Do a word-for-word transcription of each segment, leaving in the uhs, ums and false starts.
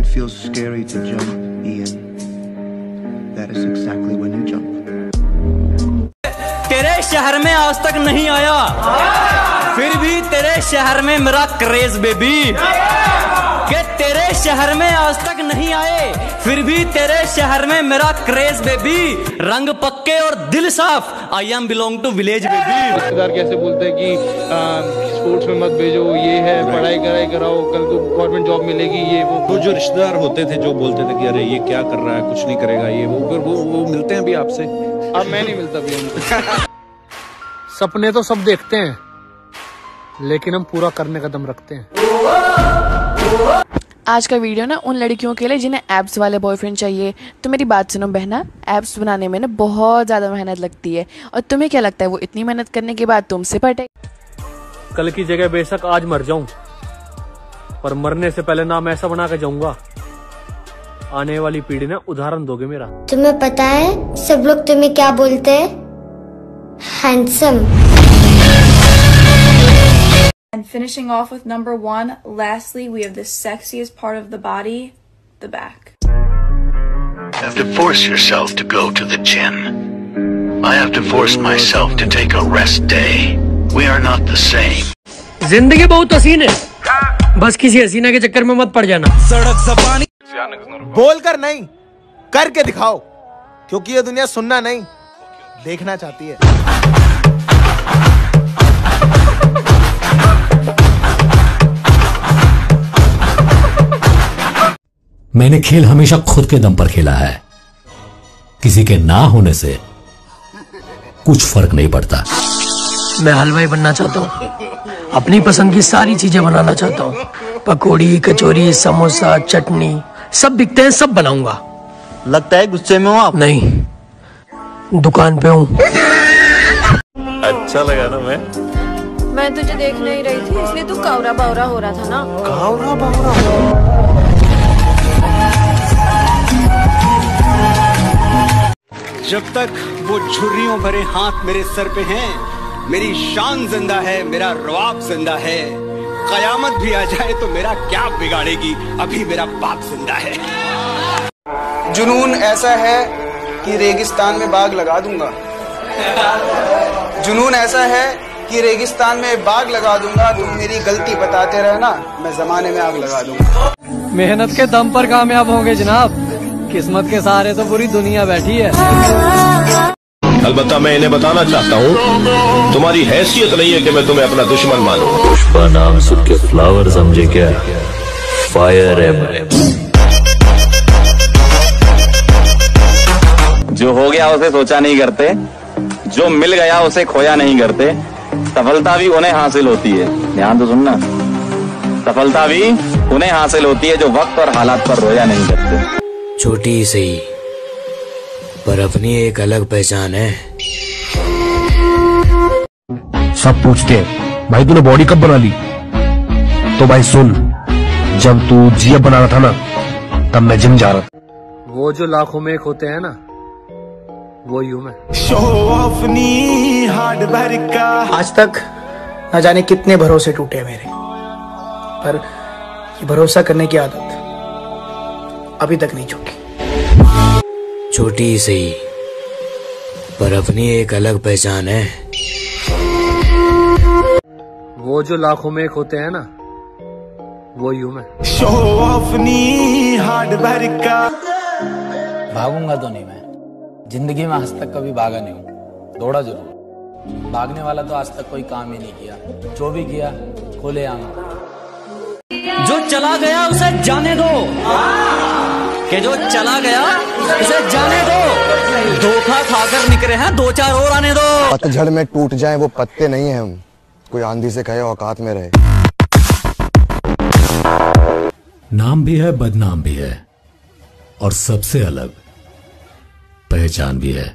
feels scary to jump, Ian. That is exactly when you jump. तेरे शहर में आज तक नहीं आया, फिर भी तेरे शहर में मेरा क्रेज बेबी। कि तेरे शहर में आज तक नहीं आए, फिर भी तेरे शहर में मेरा क्रेज बेबी। रंग पक्के और दिल साफ, I am belong to village baby. रिश्तेदार कैसे बोलते हैं कि स्पोर्ट्स में मत भेजो, ये है पढ़ाई कराई कराओ, कल को गवर्नमेंट जॉब मिलेगी, ये वो। तो जो रिश्तेदार होते थे जो बोलते थे कि अरे ये क्या कर रहा है, कुछ नहीं करेगा, ये वो, फिर वो वो मिलते हैं भी आपसे। अब मैं नहीं मिलता भी उनको। सपने तो सब देखते हैं, लेकिन हम पूरा करने का दम रखते हैं। आज का वीडियो ना उन लड़कियों के लिए जिन्हें एब्स वाले बॉयफ्रेंड चाहिए। तो मेरी बात सुनो बहना, एब्स बनाने में ना बहुत ज़्यादा मेहनत लगती है, और तुम्हें क्या लगता है वो इतनी मेहनत करने के बाद तुमसे पटे? कल की जगह बेशक आज मर जाऊं, पर मरने से पहले नाम ऐसा बना के जाऊंगा, आने वाली पीढ़ी ने उदाहरण दोगे मेरा। तुम्हें पता है सब लोग तुम्हें क्या बोलते हैं? Handsome. And finishing off with number one, lastly, we have the sexiest part of the body, the back. You have to force yourself to go to the gym. I have to force myself to take a rest day. We are not the same. जिंदगी बहुत हसीन है, बस किसी हसीना के चक्कर में मत पड़ जाना। सड़क ज़बानी बोल कर नहीं, करके दिखाओ, क्योंकि ये दुनिया सुनना नहीं देखना चाहती है। मैंने खेल हमेशा खुद के दम पर खेला है, किसी के ना होने से कुछ फर्क नहीं पड़ता। मैं हलवाई बनना चाहता हूँ, अपनी पसंद की सारी चीजें बनाना चाहता हूँ। पकौड़ी, कचौरी, समोसा, चटनी सब बिकते हैं, सब बनाऊंगा। लगता है गुस्से में हो आप? नहीं, दुकान पे हूँ। अच्छा लगा ना? मैं मैं तुझे देख नहीं रही थी, इसलिए तू कावरा बावरा हो रहा था ना। कावरा बावरा। जब तक वो छुर्रियों भरे हाथ मेरे सर पे हैं, मेरी शान जिंदा है, मेरा रवाब जिंदा है। कयामत भी आ जाए तो मेरा क्या बिगाड़ेगी, अभी मेरा बाप जिंदा है। जुनून ऐसा है कि रेगिस्तान में बाग लगा दूंगा। जुनून ऐसा है कि रेगिस्तान में बाग लगा दूंगा। तुम मेरी गलती बताते रहना, मैं जमाने में आग लगा दूंगा। मेहनत के दम पर कामयाब होंगे जनाब, किस्मत के सहारे तो पूरी दुनिया बैठी है। अलबत्ता मैं इन्हें बताना चाहता हूँ, तुम्हारी हैसियत नहीं है कि मैं तुम्हें अपना दुश्मन मानूं। पुष्पा नाम सुन के फ्लावर समझे क्या? फायर है। जो हो गया उसे सोचा नहीं करते, जो मिल गया उसे खोया नहीं करते। सफलता भी उन्हें हासिल होती है, ध्यान तो सुनना, सफलता भी उन्हें हासिल होती है जो वक्त और हालात पर रोया नहीं करते। छोटी सही पर अपनी एक अलग पहचान है। सब पूछते हैं भाई तूने बॉडी कब बना ली? तो भाई सुन, जब तू जीएफ बना रहा था ना, तब मैं जिम जा रहा था। वो जो लाखों में एक होते हैं ना, वो यूं मैं। आज तक न जाने कितने भरोसे टूटे मेरे, पर ये भरोसा करने की आदत अभी तक नहीं छूटी। छोटी सही पर अपनी एक अलग पहचान है। वो जो लाखों में एक होते हैं ना, वो यूं मैं। भागूंगा तो नहीं मैं, जिंदगी में आज तक कभी भागा नहीं हूँ, दौड़ा जरूर। भागने वाला तो आज तक कोई काम ही नहीं किया, जो भी किया खोले आम। जो चला गया उसे जाने दो, कि जो चला गया उसे जाने दो। धोखा खाकर निकले हैं, दो चार और आने दो। पतझड़ में टूट जाए वो पत्ते नहीं है हम, कोई आंधी से कहे औकात में रहे। नाम भी है, बदनाम भी है, और सबसे अलग पहचान भी है।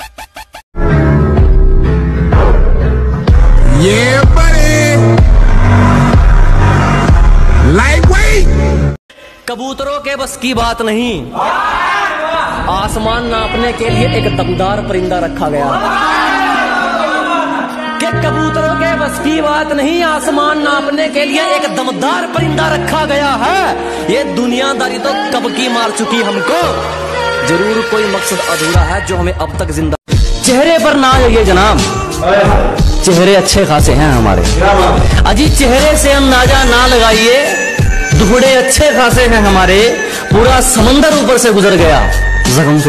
ये बड़े लाइटवेट कबूतरों के बस की बात नहीं, आसमान नापने के लिए एक दमदार परिंदा रखा गया। कि ये कबूतरों के बस की बात नहीं, आसमान नापने के लिए एक दमदार परिंदा रखा गया है। ये दुनियादारी तो कब की मार चुकी हमको, जरूर कोई मकसद अधूरा है जो हमें अब तक जिंदा। चेहरे पर ना आइए जनाब, चेहरे अच्छे खासे हैं हमारे, अजी चेहरे से अंदाजा ना लगाइए, दुखड़े अच्छे खासे हैं हमारे, पूरा समंदर ऊपर से गुजर गया जख्म से।